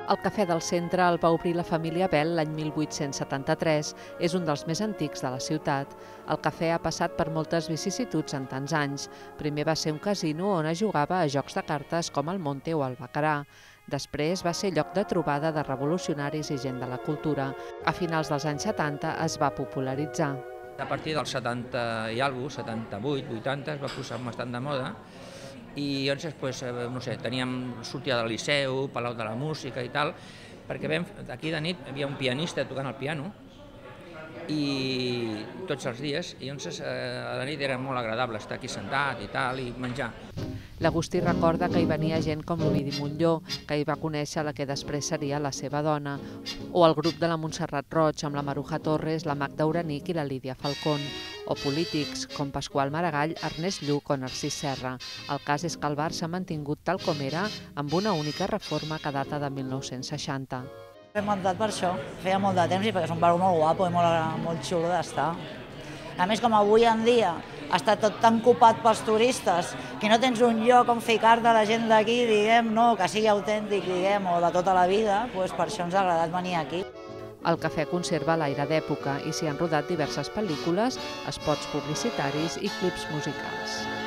El Cafè del Centre el va obrir la família Bel l'any 1873. És un dels més antics de la ciutat. El cafè ha passat per moltes vicissituds en tants anys. Primer va ser un casino on es jugava a jocs de cartes com el Monte o el Baccarat. Després va ser lloc de trobada de revolucionaris i gent de la cultura. A finals dels anys 70 es va popularitzar. A partir dels 70 i alguna cosa, 78, 80, es va posar bastant de moda i llavors, no sé, sortia del Liceu, Palau de la Música i tal, perquè aquí de nit hi havia un pianista tocant el piano i tots els dies, i llavors a la nit era molt agradable estar aquí sentat i tal, i menjar. L'Agustí recorda que hi venia gent com l'Ovidi Montllor, que hi va conèixer la que després seria la seva dona, o el grup de la Montserrat Roig amb la Maruja Torres, la Magda Uranic i la Lídia Falcón, o polítics com Pasqual Maragall, Ernest Lluch o Narcís Serra. El cas és que el bar s'ha mantingut tal com era, amb una única reforma que data de 1960. L'hem muntat per això, feia molt de temps i perquè és un bar molt guapo i molt xulo d'estar. A més, com avui en dia està tot tan ocupat pels turistes que no tens un lloc on ficar-te la gent d'aquí, diguem, que sigui autèntic, diguem, o de tota la vida, doncs per això ens ha agradat venir aquí. El cafè conserva l'aire d'època i s'hi han rodat diverses pel·lícules, spots publicitaris i clips musicals.